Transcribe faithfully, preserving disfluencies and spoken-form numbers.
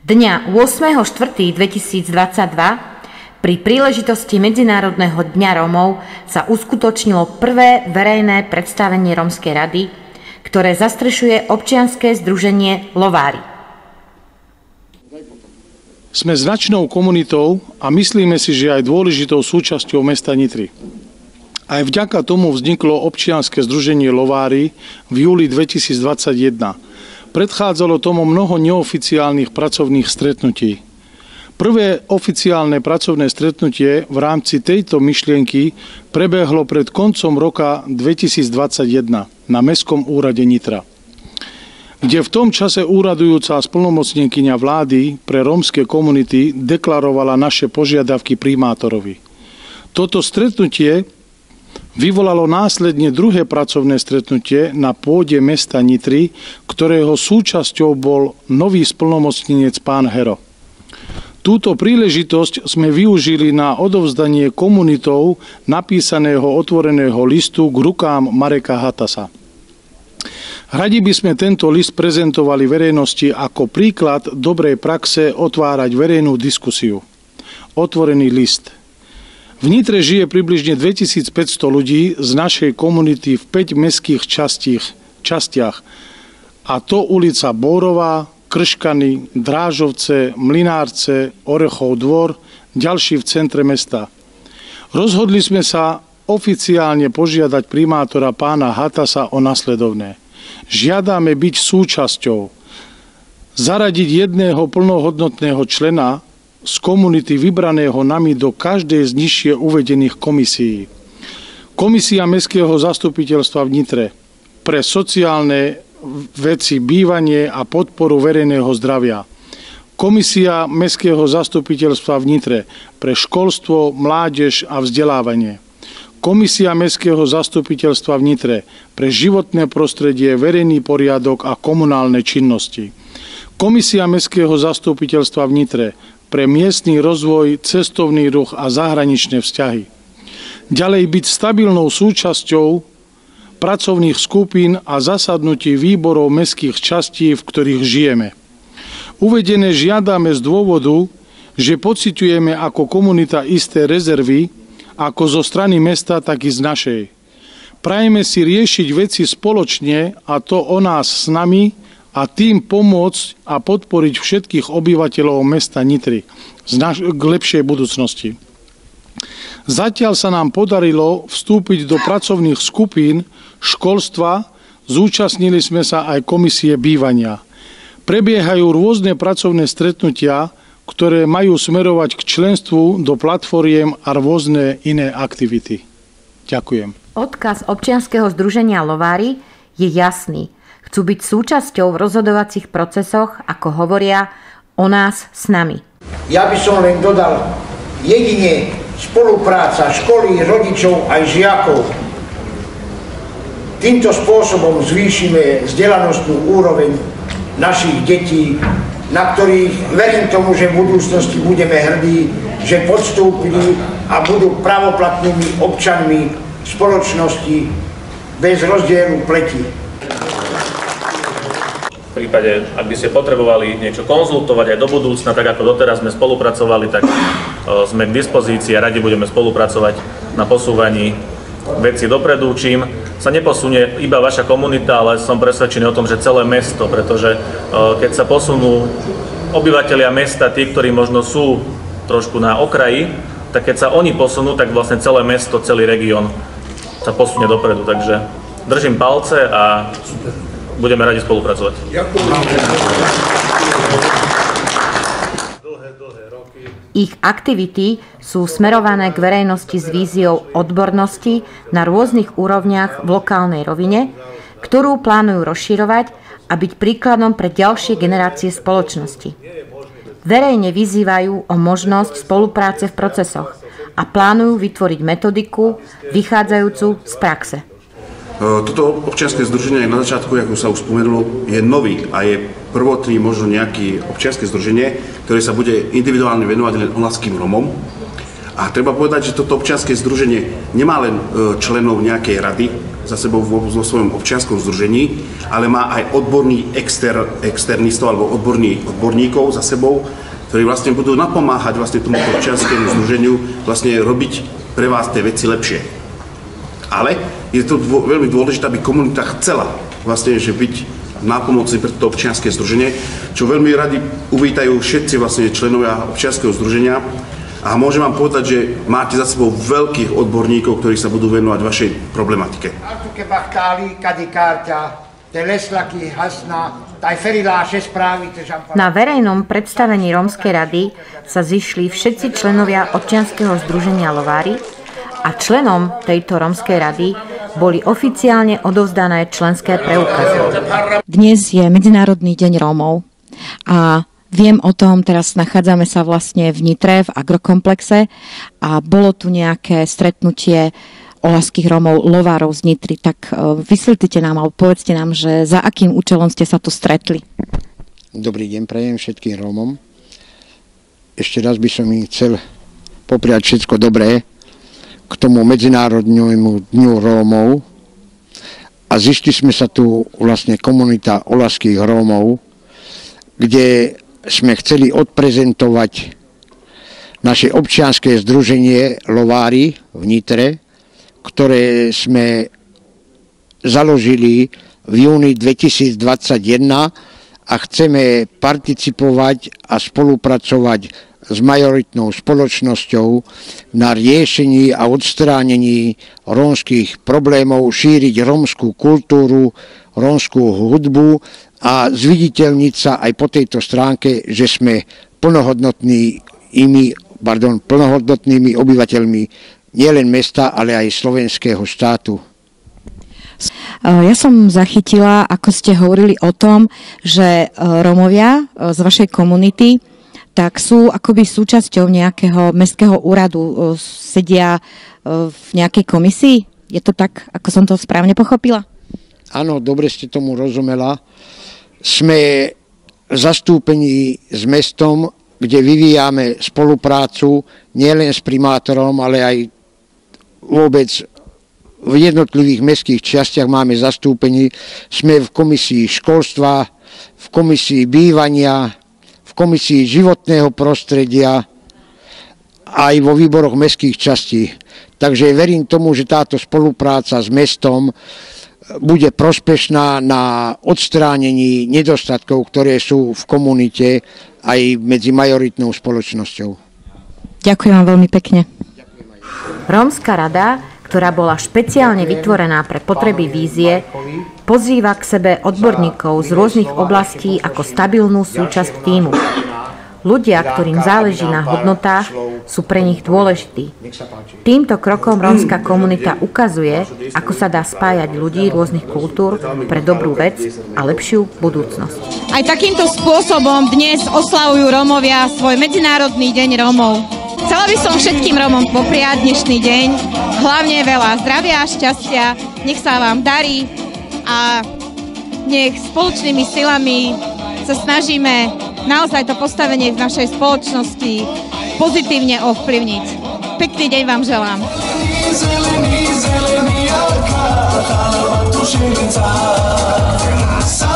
Dňa ôsmeho štvrtého dvetisícdvadsaťdva pri príležitosti Medzinárodného dňa Rómov sa uskutočnilo prvé verejné predstavenie Rómskej rady, ktoré zastrešuje občianske združenie Lovári. Sme značnou komunitou a myslíme si, že aj dôležitou súčasťou mesta Nitry. Aj vďaka tomu vzniklo občianske združenie Lovári v júli dvetisícdvadsaťjeden. Predchádzalo tomu mnoho neoficiálnych pracovných stretnutí. Prvé oficiálne pracovné stretnutie v rámci tejto myšlienky prebehlo pred koncom roka dvetisícdvadsaťjeden na Mestskom úrade Nitra, kde v tom čase úradujúca splnomocnenkyňa vlády pre rómske komunity deklarovala naše požiadavky primátorovi. Toto stretnutie vyvolalo následne druhé pracovné stretnutie na pôde mesta Nitry, ktorého súčasťou bol nový splnomocnenec pán Hero. Túto príležitosť sme využili na odovzdanie komunitou napísaného otvoreného listu k rukám Mareka Hatasa. Radi by sme tento list prezentovali verejnosti ako príklad dobrej praxe otvárať verejnú diskusiu. Otvorený list. V Nitre žije približne dvetisícpäťsto ľudí z našej komunity v päť mestských častiach, častiach, a to ulica Bórová, Krškany, Drážovce, Mlynárce, Orechov dvor, ďalší v centre mesta. Rozhodli sme sa oficiálne požiadať primátora pána Hatasa o nasledovné. Žiadame byť súčasťou, zaradiť jedného plnohodnotného člena z komunity vybraného nami do každej z nižšie uvedených komisií. Komisia Mestského zastupiteľstva v Nitre pre sociálne veci, bývanie a podporu verejného zdravia. Komisia Mestského zastupiteľstva v Nitre pre školstvo, mládež a vzdelávanie. Komisia Mestského zastupiteľstva v Nitre pre životné prostredie, verejný poriadok a komunálne činnosti. Komisia Mestského zastupiteľstva v Nitre pre miestny rozvoj, cestovný ruch a zahraničné vzťahy. Ďalej byť stabilnou súčasťou pracovných skupín a zasadnutí výborov mestských častí, v ktorých žijeme. Uvedené žiadame z dôvodu, že pociťujeme ako komunita isté rezervy, ako zo strany mesta, tak i z našej. Prajeme si riešiť veci spoločne, a to o nás s nami, a tým pomôcť a podporiť všetkých obyvateľov mesta Nitry k lepšej budúcnosti. Zatiaľ sa nám podarilo vstúpiť do pracovných skupín školstva, zúčastnili sme sa aj komisie bývania. Prebiehajú rôzne pracovné stretnutia, ktoré majú smerovať k členstvu do platformiem a rôzne iné aktivity. Ďakujem. Odkaz občianskeho združenia Lovári je jasný. Chcú byť súčasťou v rozhodovacích procesoch, ako hovoria, o nás s nami. Ja by som len dodal, jedine spolupráca školy, rodičov aj žiakov. Týmto spôsobom zvýšime vzdelanostnú úroveň našich detí, na ktorých verím tomu, že v budúcnosti budeme hrdí, že podstúpili a budú pravoplatnými občanmi spoločnosti bez rozdielu pleti. V prípade, ak by ste potrebovali niečo konzultovať aj do budúcna, tak ako doteraz sme spolupracovali, tak sme k dispozícii a radi budeme spolupracovať na posúvaní veci dopredu, čím sa neposunie iba vaša komunita, ale som presvedčený o tom, že celé mesto, pretože keď sa posunú obyvatelia mesta, tí, ktorí možno sú trošku na okraji, tak keď sa oni posunú, tak vlastne celé mesto, celý región sa posunie dopredu. Takže držím palce a budeme radi spolupracovať. Ich aktivity sú smerované k verejnosti s víziou odbornosti na rôznych úrovniach v lokálnej rovine, ktorú plánujú rozširovať a byť príkladom pre ďalšie generácie spoločnosti. Verejne vyzývajú o možnosť spolupráce v procesoch a plánujú vytvoriť metodiku vychádzajúcu z praxe. Toto občianske združenie na začiatku, ako sa už spomenulo, je nový a je prvotný možno nejaké občianske združenie, ktoré sa bude individuálne venovať len oľavským Rómom. A treba povedať, že toto občianske združenie nemá len členov nejakej rady, za sebou vo, vo svojom občianskom združení, ale má aj odborný exter, externistov alebo odborný, odborníkov za sebou, ktorí vlastne budú napomáhať vlastne tomuto občianskému združeniu vlastne robiť pre vás tie veci lepšie. Ale je to dô, veľmi dôležité, aby komunita chcela vlastne, že byť nápomocný pre to občianske združenie, čo veľmi radi uvítajú všetci vlastne členovia občianskeho združenia. A môžem vám povedať, že máte za sebou veľkých odborníkov, ktorí sa budú venovať vašej problematike. Na verejnom predstavení Rómskej rady sa zišli všetci členovia občianskeho združenia Lovári a členom tejto Rómskej rady boli oficiálne odovzdané členské preukazy. Dnes je Medzinárodný deň Rómov a viem o tom, teraz nachádzame sa vlastne v Nitre, v agrokomplexe a bolo tu nejaké stretnutie oľavských Rómov, Lovárov z Nitry. Tak vysvetlite nám, alebo povedzte nám, že za akým účelom ste sa tu stretli. Dobrý deň, prajem všetkým Rómom. Ešte raz by som im chcel popriať všetko dobré k tomu Medzinárodnému dňu Rómov a zišli sme sa tu vlastne komunita oľavských Rómov, kde sme chceli odprezentovať naše občianske združenie Lovári v Nitre, ktoré sme založili v júni dvetisícdvadsaťjeden a chceme participovať a spolupracovať s majoritnou spoločnosťou na riešení a odstránení rómskych problémov, šíriť rómskú kultúru, rómskú hudbu a zviditeľniť sa aj po tejto stránke, že sme plnohodnotnými, pardon, plnohodnotnými obyvateľmi nielen mesta, ale aj slovenského štátu. Ja som zachytila, ako ste hovorili o tom, že Rómovia z vašej komunity tak sú akoby súčasťou nejakého mestského úradu, sedia v nejakej komisii? Je to tak, ako som to správne pochopila? Áno, dobre ste tomu rozumela. Sme zastúpení s mestom, kde vyvíjame spoluprácu nielen s primátorom, ale aj vôbec v jednotlivých mestských častiach máme zastúpení. Sme v komisii školstva, v komisii bývania, v komisii životného prostredia aj vo výboroch mestských častí. Takže verím tomu, že táto spolupráca s mestom bude prospešná na odstránení nedostatkov, ktoré sú v komunite aj medzi majoritnou spoločnosťou. Ďakujem vám veľmi pekne. Rómska rada, ktorá bola špeciálne vytvorená pre potreby vízie, pozýva k sebe odborníkov z rôznych oblastí ako stabilnú súčasť tímu. Ľudia, ktorým záleží na hodnotách, sú pre nich dôležití. Týmto krokom rómska komunita ukazuje, ako sa dá spájať ľudí rôznych kultúr pre dobrú vec a lepšiu budúcnosť. Aj takýmto spôsobom dnes oslavujú Rómovia svoj Medzinárodný deň Rómov. Chcela by som všetkým Rómom popriať dnešný deň, hlavne veľa zdravia a šťastia, nech sa vám darí a nech spoločnými silami sa snažíme naozaj to postavenie v našej spoločnosti pozitívne ovplyvniť. Pekný deň vám želám. Zelený, zelený,